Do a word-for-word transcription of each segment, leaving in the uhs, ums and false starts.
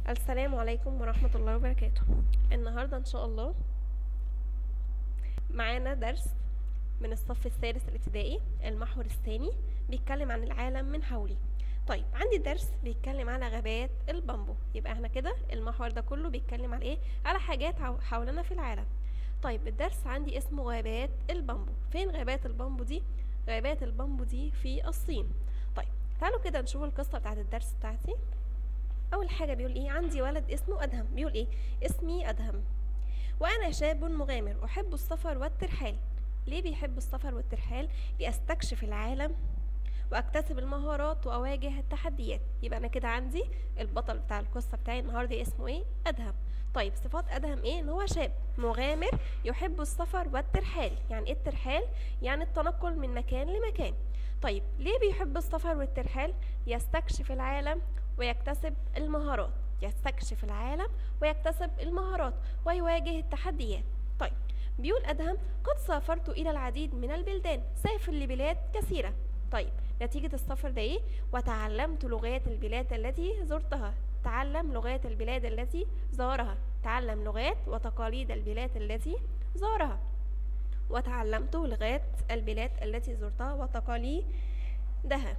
السلام عليكم ورحمة الله وبركاته. النهاردة إن شاء الله معانا درس من الصف الثالث الابتدائي، المحور الثاني، بيتكلم عن العالم من حولي. طيب عندي درس بيتكلم على غابات البامبو، يبقى احنا كده المحور ده كله بيتكلم على ايه؟ على حاجات حولنا في العالم. طيب الدرس عندي اسمه غابات البامبو. فين غابات البامبو دي؟ غابات البامبو دي في الصين. طيب تعالوا كده نشوف القصة بتاعت الدرس بتاعتي. اول حاجه بيقول ايه؟ عندي ولد اسمه ادهم. بيقول ايه؟ اسمي ادهم وانا شاب مغامر احب السفر والترحال. ليه بيحب السفر والترحال؟ لاستكشف العالم واكتسب المهارات واواجه التحديات. يبقى انا كده عندي البطل بتاع القصه بتاعي النهارده اسمه ايه؟ ادهم. طيب صفات ادهم ايه؟ ان هو شاب مغامر يحب السفر والترحال. يعني ايه الترحال؟ يعني التنقل من مكان لمكان. طيب ليه بيحب السفر والترحال؟ يستكشف العالم ويكتسب المهارات. يستكشف العالم ويكتسب المهارات ويواجه التحديات. طيب بيقول أدهم: قد سافرت إلى العديد من البلدان، سافر لبلاد كثيرة. طيب نتيجة السفر ده إيه؟ وتعلمت لغات البلاد التي زرتها. تعلم لغات البلاد التي زارها. تعلم لغات وتقاليد البلاد التي زارها. وتعلمت لغات البلاد التي زرتها وتقاليدها.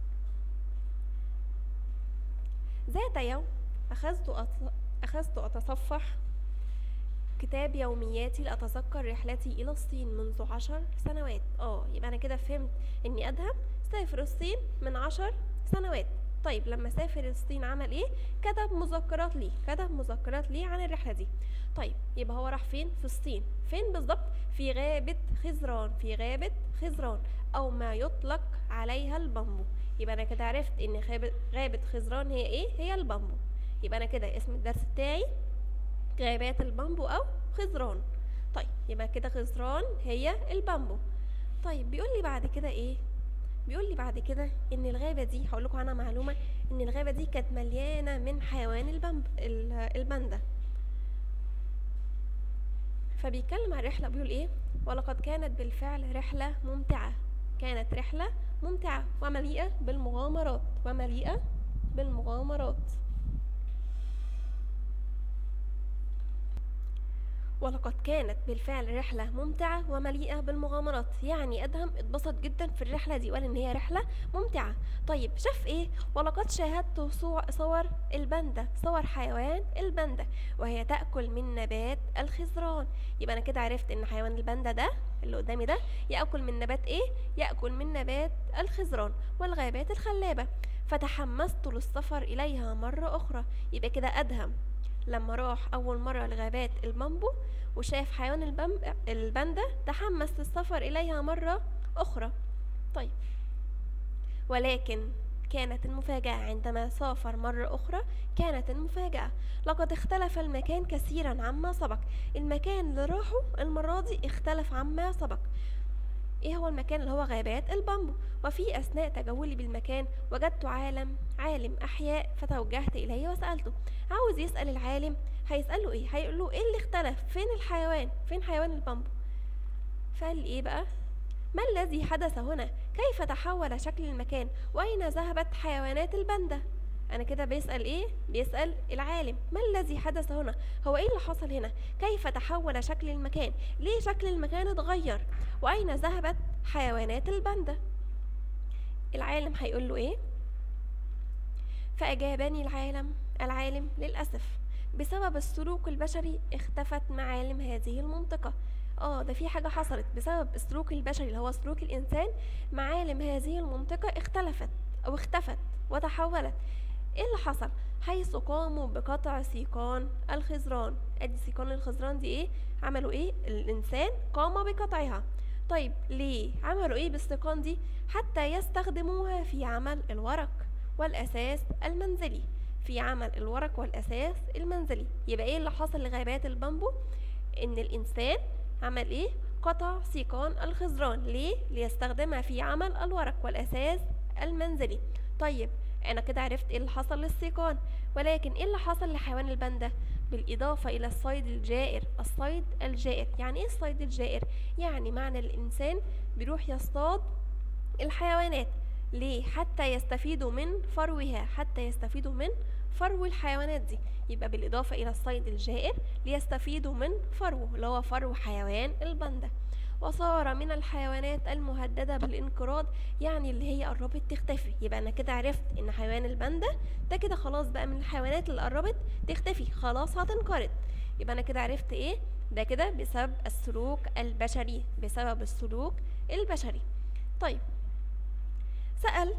ذات يوم أخذت أت... أخذت أتصفح كتاب يومياتي لأتذكر رحلتي إلى الصين منذ عشر سنوات. اه يبقى أنا كده فهمت إني أدهم سافر الصين من عشر سنوات. طيب لما سافر الصين عمل إيه؟ كتب مذكرات ليه كتب مذكرات ليه عن الرحلة دي. طيب يبقى هو راح فين؟ في الصين. فين بالظبط؟ في غابة خزران. في غابة خزران أو ما يطلق عليها البامبو. يبقى انا كده عرفت ان غابة خزران هي ايه؟ هي البامبو. يبقى انا كده اسم الدرس بتاعي غابات البامبو او خزران. طيب يبقى كده خزران هي البامبو. طيب بيقول لي بعد كده ايه؟ بيقول لي بعد كده ان الغابة دي، هقول لكم عنها معلومة، ان الغابة دي كانت مليانة من حيوان البامب الباندا. فبيتكلم عن الرحلة. بيقول ايه؟ ولقد كانت بالفعل رحلة ممتعة. كانت رحلة ممتعة ومليئة بالمغامرات ومليئة بالمغامرات ولقد كانت بالفعل رحلة ممتعة ومليئة بالمغامرات. يعني أدهم اتبسط جدا في الرحلة دي وقال إن هي رحلة ممتعة. طيب شاف إيه؟ ولقد شاهدت صور الباندا، صور حيوان الباندا وهي تأكل من نبات الخزران. يبقى أنا كده عرفت إن حيوان الباندا ده اللي قدامي ده يأكل من نبات إيه؟ يأكل من نبات الخزران والغابات الخلابة. فتحمست للسفر إليها مرة أخرى. يبقى كده أدهم لما راح أول مرة لغابات البامبو وشاف حيوان الباندا تحمس للسفر إليها مرة أخرى. طيب ولكن كانت المفاجأة عندما سافر مرة أخرى. كانت المفاجأة لقد اختلف المكان كثيرا عما سبق. المكان اللي راحه المرة دي اختلف عما سبق. ايه هو المكان؟ اللي هو غابات البامبو. وفي اثناء تجولي بالمكان وجدت عالم عالم احياء فتوجهت اليه وسالته. عاوز يسال العالم، هيساله ايه؟ هيقول له ايه اللي اختلف؟ فين الحيوان؟ فين حيوان البامبو؟ فقال ايه بقى؟ ما الذي حدث هنا؟ كيف تحول شكل المكان؟ واين ذهبت حيوانات الباندا؟ انا كده بيسال ايه؟ بيسال العالم ما الذي حدث هنا؟ هو ايه اللي حصل هنا؟ كيف تحول شكل المكان؟ ليه شكل المكان اتغير؟ واين ذهبت حيوانات الباندا؟ العالم هيقول له ايه؟ فاجابني العالم العالم للاسف بسبب السلوك البشري اختفت معالم هذه المنطقه. اه ده في حاجه حصلت بسبب السلوك البشري اللي هو سلوك الانسان. معالم هذه المنطقه اختلفت او اختفت وتحولت. ايه اللي حصل؟ حيث قاموا بقطع سيقان الخزران. ادي سيقان الخزران دي ايه؟ عملوا ايه؟ الانسان قام بقطعها. طيب ليه عملوا ايه بالسيقان دي؟ حتى يستخدموها في عمل الورق والاساس المنزلي. في عمل الورق والاساس المنزلي. يبقى ايه اللي حصل لغابات البامبو؟ ان الانسان عمل ايه؟ قطع سيقان الخزران. ليه؟ ليستخدمها في عمل الورق والاساس المنزلي. طيب انا كده عرفت ايه اللي حصل للسيقان. ولكن ايه اللي حصل لحيوان الباندا؟ بالاضافه الى الصيد الجائر. الصيد الجائر يعني ايه الصيد الجائر؟ يعني معنى الانسان بيروح يصطاد الحيوانات. ليه؟ حتى يستفيدوا من فروها. حتى يستفيدوا من فرو الحيوانات دي، يبقى بالإضافة إلى الصيد الجائر ليستفيدوا من فروه اللي هو فرو حيوان الباندا. وصار من الحيوانات المهددة بالانقراض، يعني اللي هي قربت تختفي. يبقى أنا كده عرفت إن حيوان الباندا ده كده خلاص بقى من الحيوانات اللي قربت تختفي، خلاص هتنقرض. يبقى أنا كده عرفت إيه ده؟ كده بسبب السلوك البشري، بسبب السلوك البشري. طيب سأل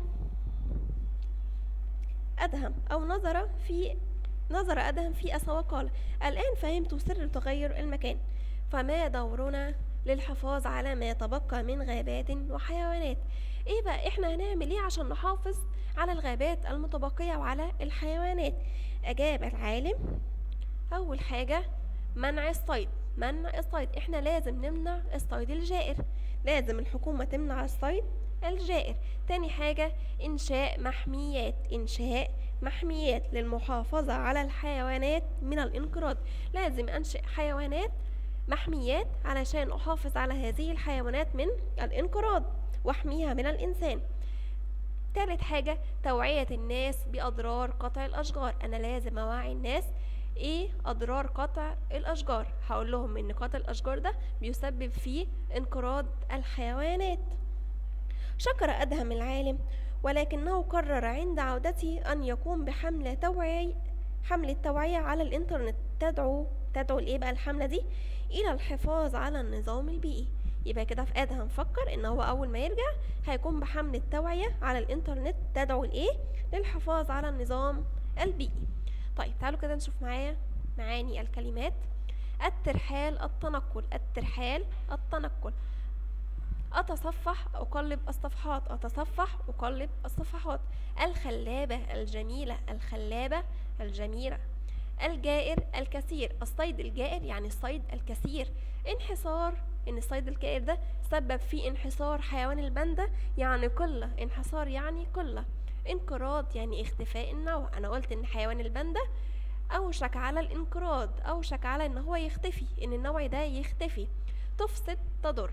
أدهم أو نظر في نظر أدهم في أسا وقال: الآن فهمت سر تغير المكان، فما دورنا للحفاظ على ما تبقى من غابات وحيوانات؟ ايه بقى احنا هنعمل ايه عشان نحافظ على الغابات المتبقية وعلى الحيوانات؟ أجاب العالم: أول حاجة منع الصيد. منع الصيد، احنا لازم نمنع الصيد الجائر، لازم الحكومة تمنع الصيد الجائر. تاني حاجة إنشاء محميات، إنشاء محميات للمحافظة على الحيوانات من الانقراض، لازم أنشئ حيوانات محميات علشان أحافظ على هذه الحيوانات من الانقراض واحميها من الإنسان. تالت حاجة توعية الناس بأضرار قطع الأشجار، أنا لازم أوعي الناس ايه اضرار قطع الاشجار، هقول لهم ان قطع الاشجار ده بيسبب في انقراض الحيوانات. شكر أدهم العالم، ولكنه قرر عند عودته أن يقوم بحملة توعية حملة توعية على الإنترنت تدعو تدعو لإيه بقى الحملة دي؟ إلى الحفاظ على النظام البيئي. يبقى كده في أدهم فكر إن هو أول ما يرجع هيقوم بحملة توعية على الإنترنت تدعو لإيه؟ للحفاظ على النظام البيئي. طيب تعالوا كده نشوف معايا معاني الكلمات. الترحال التنقل، الترحال التنقل. أتصفح أقلب الصفحات، أتصفح أقلب الصفحات. الخلابة الجميلة، الخلابة الجميلة. الجائر الكثير، الصيد الجائر يعني الصيد الكثير. انحصار، إن الصيد الجائر ده سبب في انحصار حيوان الباندا يعني قلة، انحصار يعني قلة. انقراض يعني اختفاء النوع، أنا قلت إن حيوان الباندا أوشك على الانقراض، أوشك على إن هو يختفي، إن النوع ده يختفي. تفسد تضر.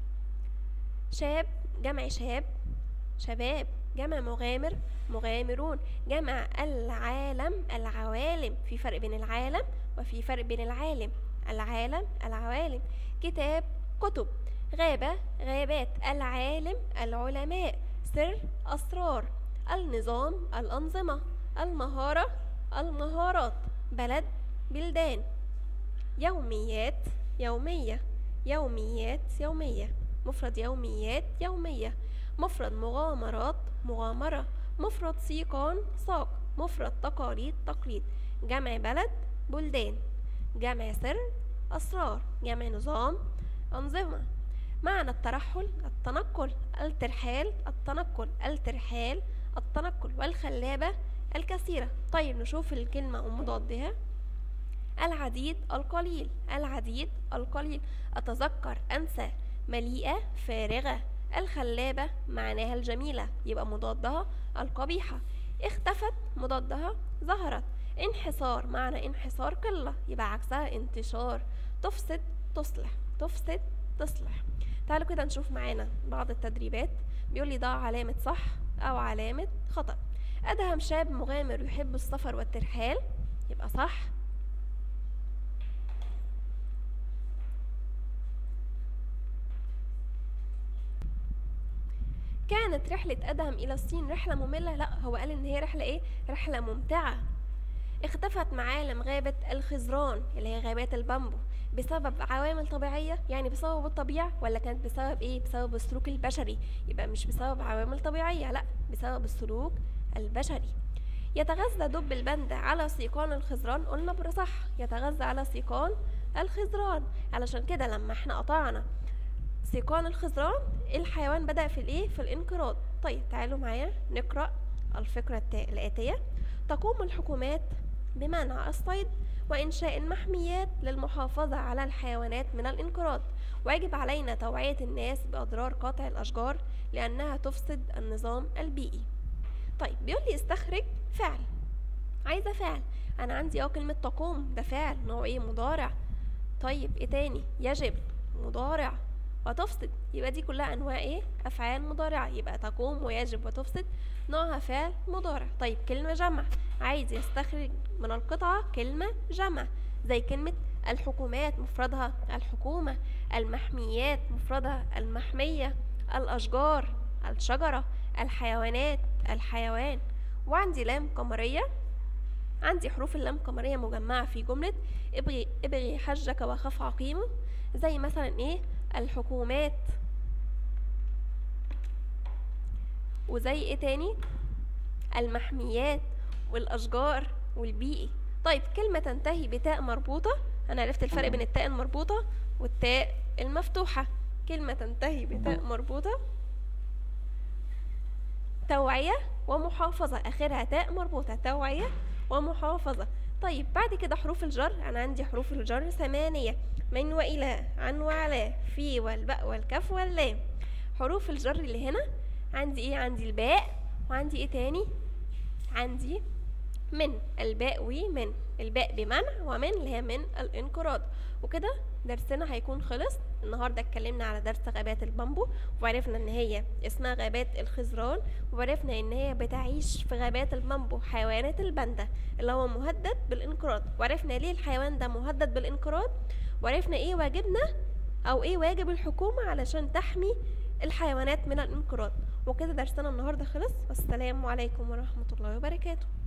شاب جمع شاب، شباب. جمع مغامر، مغامرون. جمع العالم، العوالم. في فرق بين العالم وفي فرق بين العالم. العالم، العوالم. كتاب، كتب. غابة، غابات. العالم، العلماء. سر، أسرار. النظام، الأنظمة. المهارة، المهارات. بلد، بلدان. يوميات، يومية. يوميات، يومية. مفرد يوميات، يومية. مفرد مغامرات، مغامرة. مفرد سيقان، ساق. مفرد تقاليد، تقليد. جمع بلد، بلدان. جمع سر، أسرار. جمع نظام، أنظمة. معنى الترحل التنقل، الترحال التنقل، الترحال التنقل. والخلابة الكثيرة. طيب نشوف الكلمة ومضادها. العديد، القليل. العديد، القليل. أتذكر، أنسى. مليئة، فارغة. الخلابة معناها الجميلة، يبقى مضادها القبيحة. اختفت، مضادها ظهرت. انحصار، معنى انحصار قلة، يبقى عكسها انتشار. تفسد، تصلح. تفسد، تصلح. تعالوا كده نشوف معانا بعض التدريبات. بيقول لي ضع علامة صح أو علامة خطأ. أدهم شاب مغامر يحب السفر والترحال، يبقى صح. كانت رحلة أدهم إلى الصين رحلة مملة، لا هو قال إن هي رحلة إيه؟ رحلة ممتعة. اختفت معالم غابة الخزران اللي هي غابات البامبو بسبب عوامل طبيعية، يعني بسبب الطبيعة، ولا كانت بسبب إيه؟ بسبب السلوك البشري. يبقى مش بسبب عوامل طبيعية، لا بسبب السلوك البشري. يتغذى دب الباندا على سيقان الخزران، قلنا بصح يتغذى على سيقان الخزران، علشان كده لما احنا قطعنا سيقان الخزران الحيوان بدأ في الايه؟ في الانقراض. طيب تعالوا معايا نقرأ الفقرة الآتية. تقوم الحكومات بمنع الصيد وإنشاء المحميات للمحافظة على الحيوانات من الانقراض، ويجب علينا توعية الناس بأضرار قطع الأشجار لأنها تفسد النظام البيئي. طيب بيقول لي استخرج فعل، عايزة فعل. أنا عندي اه كلمة تقوم ده فعل نوع ايه؟ مضارع. طيب ايه تاني؟ يجب، مضارع. وتفسد. يبقى دي كلها انواع ايه؟ افعال مضارعه. يبقى تقوم ويجب وتفسد نوعها فعل مضارع. طيب كلمه جمع، عايز يستخرج من القطعه كلمه جمع، زي كلمه الحكومات مفردها الحكومه، المحميات مفردها المحميه، الاشجار الشجره، الحيوانات الحيوان. وعندي لام قمريه، عندي حروف اللام قمريه مجمعه في جمله ابغي ابغي حجك وخف عقيمه، زي مثلا ايه؟ الحكومات. وزي ايه تاني؟ المحميات والاشجار والبيئي. طيب كلمه تنتهي بتاء مربوطه، انا عرفت الفرق بين التاء المربوطه والتاء المفتوحه. كلمه تنتهي بتاء مربوطه توعيه ومحافظه، اخرها تاء مربوطه، توعيه ومحافظه. طيب بعد كده حروف الجر، انا عندي حروف الجر ثمانيه: من والى، عن وعلى، في والباء والكاف واللام. حروف الجر اللي هنا عندي ايه؟ عندي الباء، وعندي ايه تاني؟ عندي من، الباء ومن. الباء بمنع، ومن اللي هي من الانقراض. وكده درسنا هيكون خلص. النهارده اتكلمنا على درس غابات البامبو، وعرفنا ان هي اسمها غابات الخزران، وعرفنا ان هي بتعيش في غابات البامبو حيوانات الباندا اللي هو مهدد بالانقراض، وعرفنا ليه الحيوان ده مهدد بالانقراض، وعرفنا ايه واجبنا او ايه واجب الحكومة علشان تحمي الحيوانات من الانقراض. وكده درسنا النهارده خلص، والسلام عليكم ورحمة الله وبركاته.